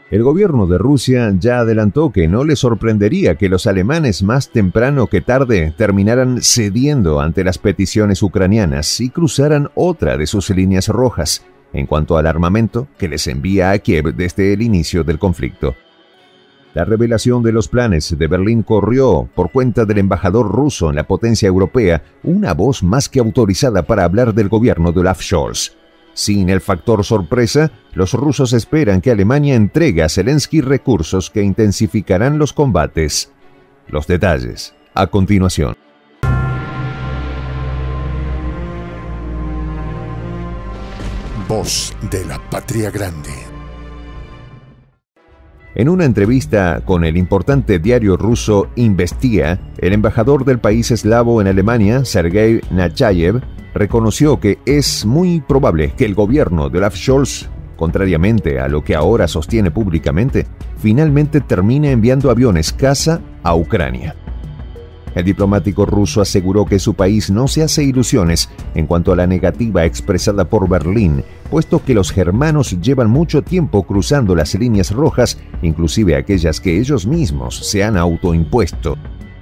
El gobierno de Rusia ya adelantó que no le sorprendería que los alemanes más temprano que tarde terminaran cediendo ante las peticiones ucranianas y cruzaran otra de sus líneas rojas en cuanto al armamento que les envía a Kiev desde el inicio del conflicto. La revelación de los planes de Berlín corrió por cuenta del embajador ruso en la potencia europea, una voz más que autorizada para hablar del gobierno de Olaf Scholz. Sin el factor sorpresa, los rusos esperan que Alemania entregue a Zelensky recursos que intensificarán los combates. Los detalles, a continuación. Voz de la Patria Grande. En una entrevista con el importante diario ruso Investia, el embajador del país eslavo en Alemania, Sergei Nachayev, reconoció que es muy probable que el gobierno de Olaf Scholz, contrariamente a lo que ahora sostiene públicamente, finalmente termine enviando aviones caza a Ucrania. El diplomático ruso aseguró que su país no se hace ilusiones en cuanto a la negativa expresada por Berlín, puesto que los germanos llevan mucho tiempo cruzando las líneas rojas, inclusive aquellas que ellos mismos se han autoimpuesto.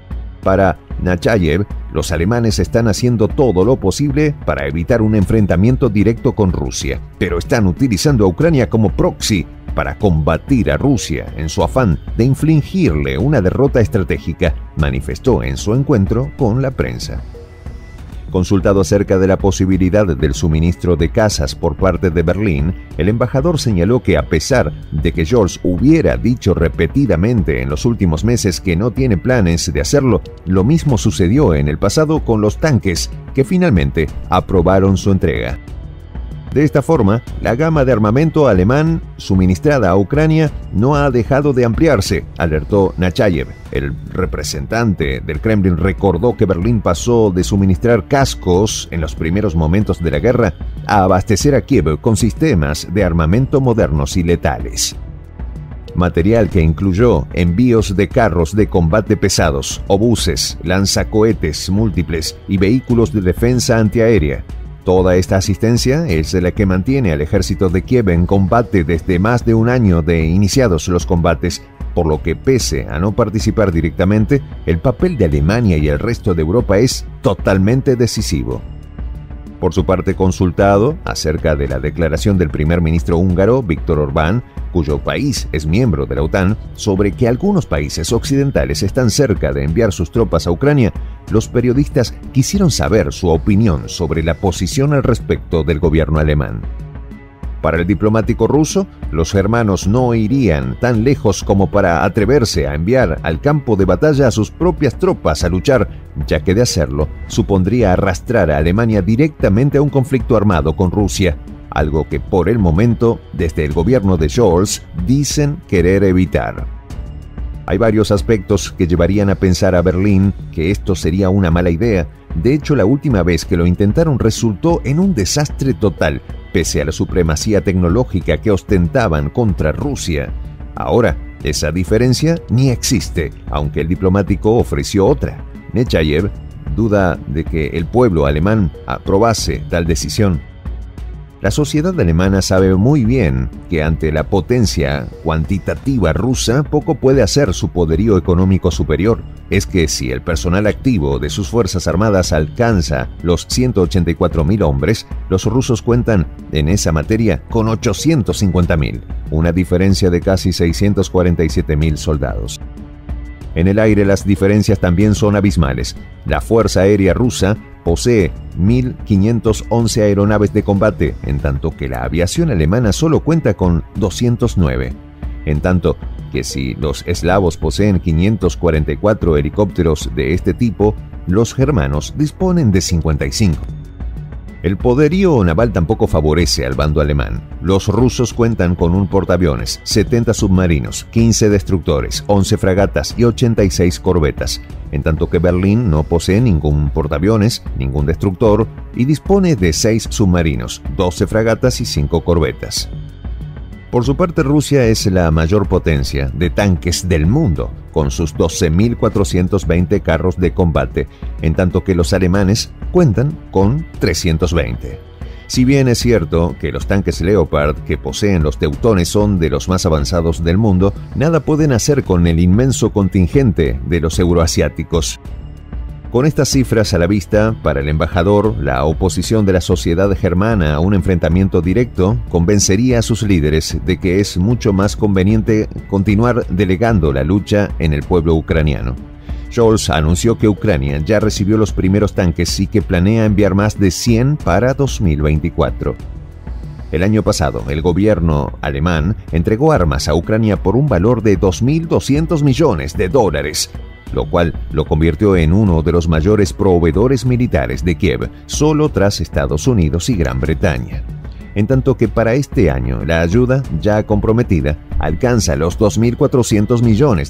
Para Nachayev, los alemanes están haciendo todo lo posible para evitar un enfrentamiento directo con Rusia, pero están utilizando a Ucrania como proxy para combatir a Rusia en su afán de infligirle una derrota estratégica, manifestó en su encuentro con la prensa. Consultado acerca de la posibilidad del suministro de cazas por parte de Berlín, el embajador señaló que a pesar de que Scholz hubiera dicho repetidamente en los últimos meses que no tiene planes de hacerlo, lo mismo sucedió en el pasado con los tanques, que finalmente aprobaron su entrega. De esta forma, la gama de armamento alemán suministrada a Ucrania no ha dejado de ampliarse, alertó Nachayev. El representante del Kremlin recordó que Berlín pasó de suministrar cascos en los primeros momentos de la guerra a abastecer a Kiev con sistemas de armamento modernos y letales. Material que incluyó envíos de carros de combate pesados, obuses, lanzacohetes múltiples y vehículos de defensa antiaérea. Toda esta asistencia es la que mantiene al ejército de Kiev en combate desde más de un año de iniciados los combates, por lo que pese a no participar directamente, el papel de Alemania y el resto de Europa es totalmente decisivo. Por su parte, consultado acerca de la declaración del primer ministro húngaro, Viktor Orbán, cuyo país es miembro de la OTAN, sobre que algunos países occidentales están cerca de enviar sus tropas a Ucrania, los periodistas quisieron saber su opinión sobre la posición al respecto del gobierno alemán. Para el diplomático ruso, los germanos no irían tan lejos como para atreverse a enviar al campo de batalla a sus propias tropas a luchar, ya que de hacerlo supondría arrastrar a Alemania directamente a un conflicto armado con Rusia, algo que por el momento, desde el gobierno de Scholz, dicen querer evitar. Hay varios aspectos que llevarían a pensar a Berlín que esto sería una mala idea. De hecho, la última vez que lo intentaron resultó en un desastre total, pese a la supremacía tecnológica que ostentaban contra Rusia. Ahora, esa diferencia ni existe, aunque el diplomático ofreció otra. Nechayev duda de que el pueblo alemán aprobase tal decisión. La sociedad alemana sabe muy bien que ante la potencia cuantitativa rusa poco puede hacer su poderío económico superior. Es que si el personal activo de sus fuerzas armadas alcanza los 184.000 hombres, los rusos cuentan en esa materia con 850.000, una diferencia de casi 647.000 soldados. En el aire las diferencias también son abismales. La Fuerza Aérea Rusa posee 1.511 aeronaves de combate, en tanto que la aviación alemana solo cuenta con 209. En tanto que si los eslavos poseen 544 helicópteros de este tipo, los germanos disponen de 55. El poderío naval tampoco favorece al bando alemán. Los rusos cuentan con un portaaviones, 70 submarinos, 15 destructores, 11 fragatas y 86 corbetas, en tanto que Berlín no posee ningún portaaviones, ningún destructor y dispone de 6 submarinos, 12 fragatas y 5 corbetas. Por su parte, Rusia es la mayor potencia de tanques del mundo, con sus 12.420 carros de combate, en tanto que los alemanes cuentan con 320. Si bien es cierto que los tanques Leopard que poseen los teutones son de los más avanzados del mundo, nada pueden hacer con el inmenso contingente de los euroasiáticos. Con estas cifras a la vista, para el embajador, la oposición de la sociedad germana a un enfrentamiento directo convencería a sus líderes de que es mucho más conveniente continuar delegando la lucha en el pueblo ucraniano. Scholz anunció que Ucrania ya recibió los primeros tanques y que planea enviar más de 100 para 2024. El año pasado, el gobierno alemán entregó armas a Ucrania por un valor de $2.200 millones, lo cual lo convirtió en uno de los mayores proveedores militares de Kiev, solo tras Estados Unidos y Gran Bretaña. En tanto que para este año la ayuda ya comprometida alcanza los $2.400 millones.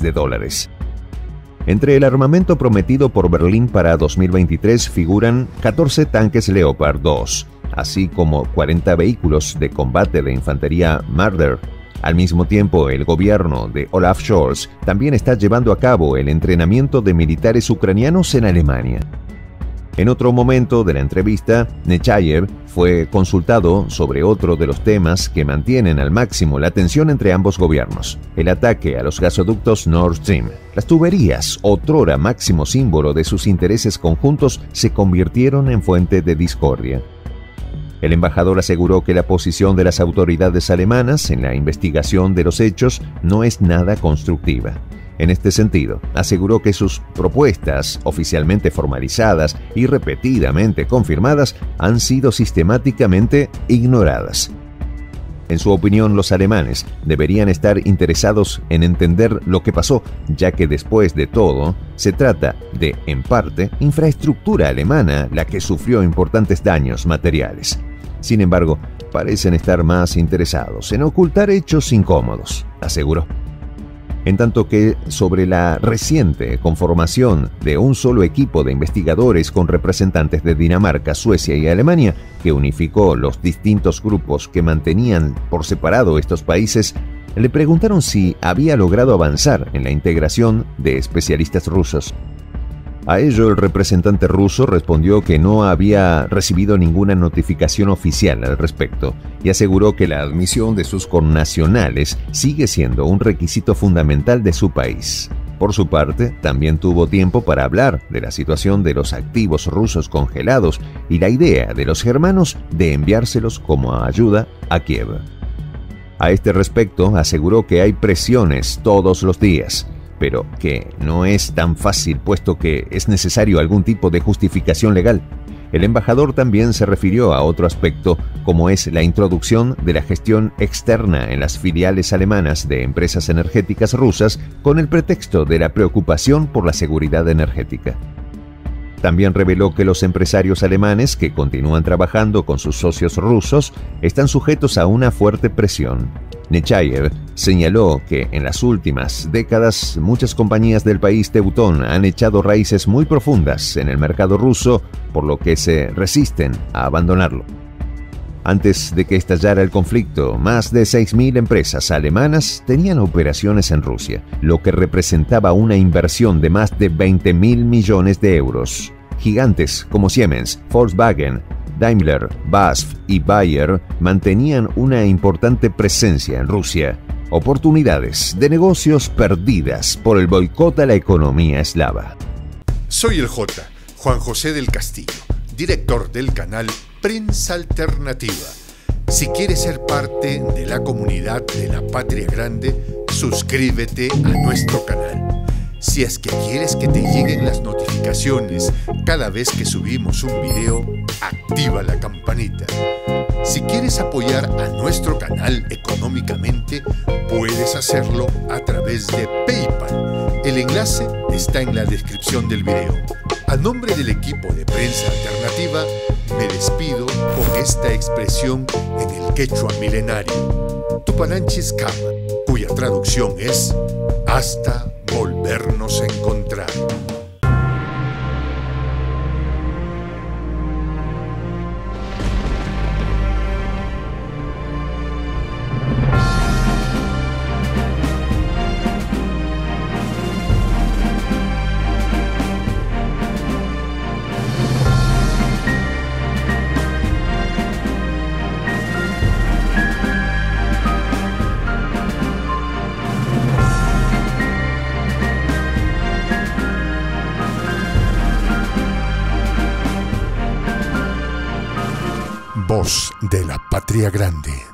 Entre el armamento prometido por Berlín para 2023 figuran 14 tanques Leopard 2, así como 40 vehículos de combate de infantería Marder. Al mismo tiempo, el gobierno de Olaf Scholz también está llevando a cabo el entrenamiento de militares ucranianos en Alemania. En otro momento de la entrevista, Nechayev fue consultado sobre otro de los temas que mantienen al máximo la tensión entre ambos gobiernos: el ataque a los gasoductos Nord Stream. Las tuberías, otrora máximo símbolo de sus intereses conjuntos, se convirtieron en fuente de discordia. El embajador aseguró que la posición de las autoridades alemanas en la investigación de los hechos no es nada constructiva. En este sentido, aseguró que sus propuestas, oficialmente formalizadas y repetidamente confirmadas, han sido sistemáticamente ignoradas. En su opinión, los alemanes deberían estar interesados en entender lo que pasó, ya que después de todo, se trata de, en parte, infraestructura alemana la que sufrió importantes daños materiales. Sin embargo, parecen estar más interesados en ocultar hechos incómodos, aseguró. En tanto que sobre la reciente conformación de un solo equipo de investigadores con representantes de Dinamarca, Suecia y Alemania, que unificó los distintos grupos que mantenían por separado estos países, le preguntaron si había logrado avanzar en la integración de especialistas rusos. A ello, el representante ruso respondió que no había recibido ninguna notificación oficial al respecto y aseguró que la admisión de sus connacionales sigue siendo un requisito fundamental de su país. Por su parte, también tuvo tiempo para hablar de la situación de los activos rusos congelados y la idea de los germanos de enviárselos como ayuda a Kiev. A este respecto, aseguró que hay presiones todos los días, pero que no es tan fácil puesto que es necesario algún tipo de justificación legal. El embajador también se refirió a otro aspecto, como es la introducción de la gestión externa en las filiales alemanas de empresas energéticas rusas con el pretexto de la preocupación por la seguridad energética. También reveló que los empresarios alemanes que continúan trabajando con sus socios rusos están sujetos a una fuerte presión. Nechayev señaló que en las últimas décadas muchas compañías del país teutón han echado raíces muy profundas en el mercado ruso, por lo que se resisten a abandonarlo. Antes de que estallara el conflicto, más de 6.000 empresas alemanas tenían operaciones en Rusia, lo que representaba una inversión de más de 20.000 millones de euros. Gigantes como Siemens, Volkswagen, Daimler, BASF y Bayer mantenían una importante presencia en Rusia. Oportunidades de negocios perdidas por el boicot a la economía eslava. Soy el Juan José del Castillo, director del canal Prensa Alternativa. Si quieres ser parte de la comunidad de la Patria Grande, suscríbete a nuestro canal. Si es que quieres que te lleguen las notificaciones cada vez que subimos un video, activa la campanita. Si quieres apoyar a nuestro canal económicamente, puedes hacerlo a través de PayPal. El enlace está en la descripción del video. A nombre del equipo de Prensa Alternativa, me despido con esta expresión en el quechua milenario, Tupananchis Kama, cuya traducción es hasta volvernos a encontrar. voz de la patria grande.